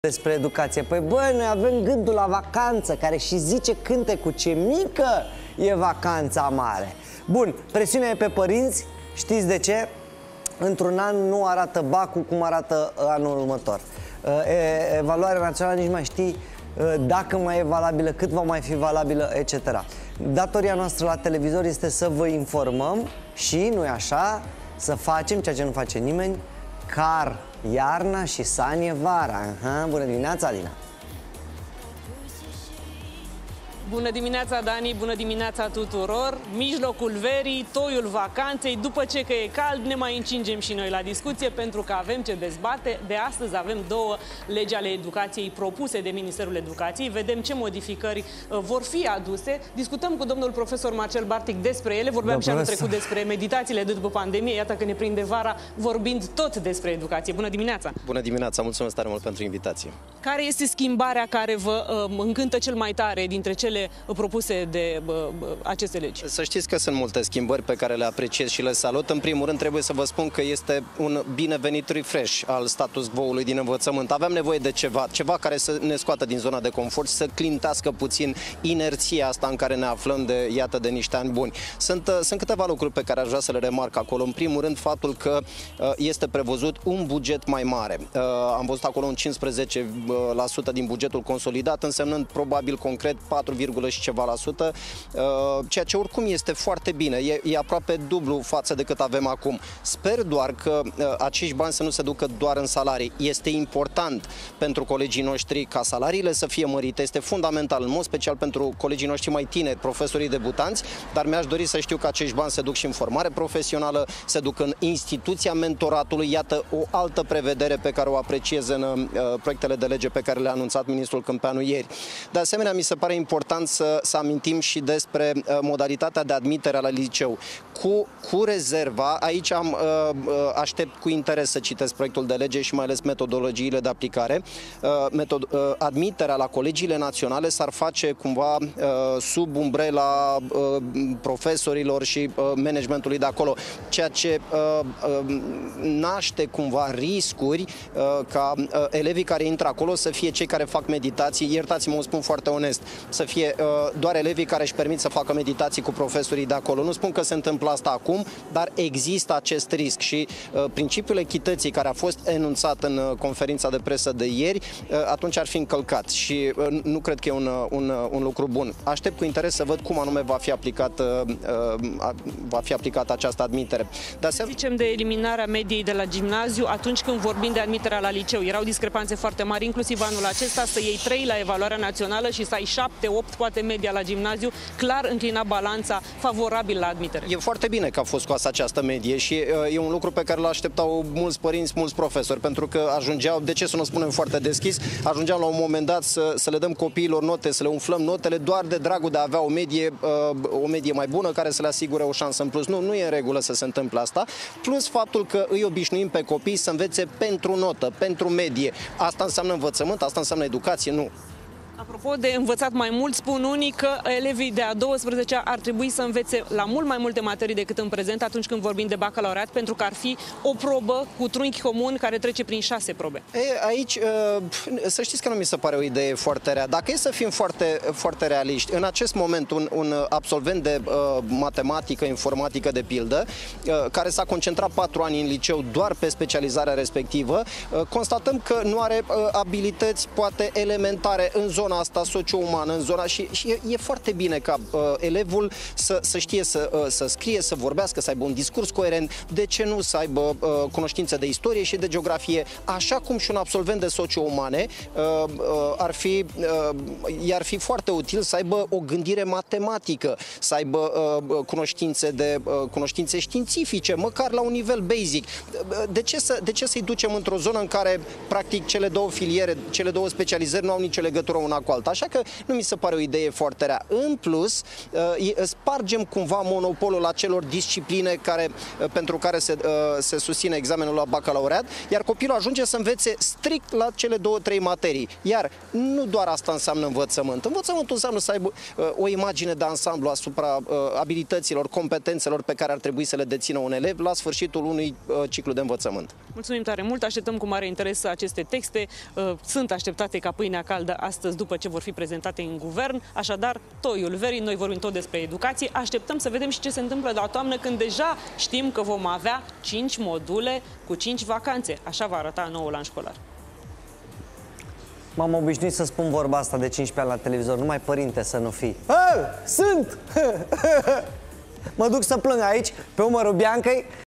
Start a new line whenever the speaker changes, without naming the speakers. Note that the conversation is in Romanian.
despre educație. Păi băi, noi avem gândul la vacanță, care și zice cântecul ce mică e vacanța mare. Bun, presiunea e pe părinți, știți de ce? Într-un an nu arată bacul cum arată anul următor. Evaluarea națională nici mai știi dacă mai e valabilă, cât va mai fi valabilă, etc. Datoria noastră la televizor este să vă informăm și, nu-i așa, să facem ceea ce nu face nimeni, car iarna și sanie vara. Bună dimineața, Alina!
Bună dimineața, Dani, bună dimineața tuturor! Mijlocul verii, toiul vacanței, după ce că e cald, ne mai încingem și noi la discuție pentru că avem ce dezbate. De astăzi avem două legi ale educației propuse de Ministerul Educației. Vedem ce modificări vor fi aduse. Discutăm cu domnul profesor Marcel Bartic despre ele. Vorbeam și anul trecut despre meditațiile de după pandemie. Iată că ne prinde vara vorbind tot despre educație. Bună dimineața!
Bună dimineața! Mulțumesc tare mult pentru invitație!
Care este schimbarea care vă încântă cel mai tare dintre cele propuse de aceste legi?
Să știți că sunt multe schimbări pe care le apreciez și le salut. În primul rând trebuie să vă spun că este un binevenit refresh al status quo-ului din învățământ. Aveam nevoie de ceva care să ne scoată din zona de confort, să clintească puțin inerția asta în care ne aflăm de niște ani buni. Sunt câteva lucruri pe care aș vrea să le remarc acolo. În primul rând faptul că este prevăzut un buget mai mare. Am văzut acolo un 15% din bugetul consolidat, însemnând probabil concret 4, și ceva la sută, ceea ce oricum este foarte bine, e aproape dublu față de cât avem acum. Sper doar că acești bani să nu se ducă doar în salarii. Este important pentru colegii noștri ca salariile să fie mărite, este fundamental, în mod special pentru colegii noștri mai tineri, profesorii debutanți, dar mi-aș dori să știu că acești bani se duc și în formare profesională, se duc în instituția mentoratului, iată o altă prevedere pe care o apreciez în proiectele de lege pe care le-a anunțat ministrul Câmpeanu ieri. De asemenea, mi se pare important să amintim și despre modalitatea de admitere la liceu. Cu rezerva, aici aștept cu interes să citesc proiectul de lege și mai ales metodologiile de aplicare. Admiterea la colegiile naționale s-ar face cumva sub umbrela profesorilor și managementului de acolo, ceea ce naște cumva riscuri ca elevii care intră acolo să fie cei care fac meditații, iertați-mă, o spun foarte onest, să fie doar elevii care își permit să facă meditații cu profesorii de acolo. Nu spun că se întâmplă asta acum, dar există acest risc și principiul echității care a fost enunțat în conferința de presă de ieri, atunci ar fi încălcat și nu cred că e un lucru bun. Aștept cu interes să văd cum anume va fi aplicată această admitere.
Zicem de eliminarea mediei de la gimnaziu atunci când vorbim de admiterea la liceu. Erau discrepanțe foarte mari, inclusiv anul acesta, să iei 3 la evaluarea națională și să ai 7, 8, poate media la gimnaziu, clar înclina balanța favorabil la admitere.
E foarte bine că a fost scoasă această medie și e un lucru pe care l-așteptau mulți părinți, mulți profesori, pentru că ajungeau, de ce să nu spunem foarte deschis, ajungeau la un moment dat să le dăm copiilor note, să le umflăm notele doar de dragul de a avea o medie mai bună care să le asigure o șansă în plus. Nu e în regulă să se întâmple asta, plus faptul că îi obișnuim pe copii să învețe pentru notă, pentru medie. Asta înseamnă învățământ, asta înseamnă educație, nu.
Apropo de învățat mai mult, spun unii că elevii de a 12-a ar trebui să învețe la mult mai multe materii decât în prezent atunci când vorbim de bacalaureat, pentru că ar fi o probă cu trunchi comun care trece prin 6 probe.
Aici, să știți că nu mi se pare o idee foarte rea. Dacă e să fim foarte realiști, în acest moment un absolvent de matematică, informatică de pildă, care s-a concentrat 4 ani în liceu doar pe specializarea respectivă, constatăm că nu are abilități poate elementare în zona asta socio-umană, în zona și e foarte bine ca elevul să știe să scrie, să vorbească, să aibă un discurs coerent, de ce nu să aibă cunoștințe de istorie și de geografie, așa cum și un absolvent de socio-umane i-ar fi foarte util să aibă o gândire matematică, să aibă cunoștințe științifice, măcar la un nivel basic. De ce să-i ducem într-o zonă în care practic cele două filiere, cele două specializări nu au nicio legătură una una cu alta. Așa că nu mi se pare o idee foarte rea. În plus, spargem cumva monopolul acelor discipline pentru care se susține examenul la bacalaureat, iar copilul ajunge să învețe strict la cele 2-3 materii. Iar nu doar asta înseamnă învățământ. Învățământul înseamnă să aibă o imagine de ansamblu asupra abilităților, competențelor pe care ar trebui să le dețină un elev la sfârșitul unui ciclu de învățământ.
Mulțumim tare mult, așteptăm cu mare interes aceste texte. Sunt așteptate ca pâinea caldă astăzi după ce vor fi prezentate în guvern. Așadar, toiul verii, noi vorbim tot despre educație. Așteptăm să vedem și ce se întâmplă la toamnă, când deja știm că vom avea 5 module cu 5 vacanțe. Așa va arăta noul an școlar.
M-am obișnuit să spun vorba asta de 15 ani la televizor, numai părinte să nu fii. Sunt! Mă duc să plâng aici, pe umărul Biancăi.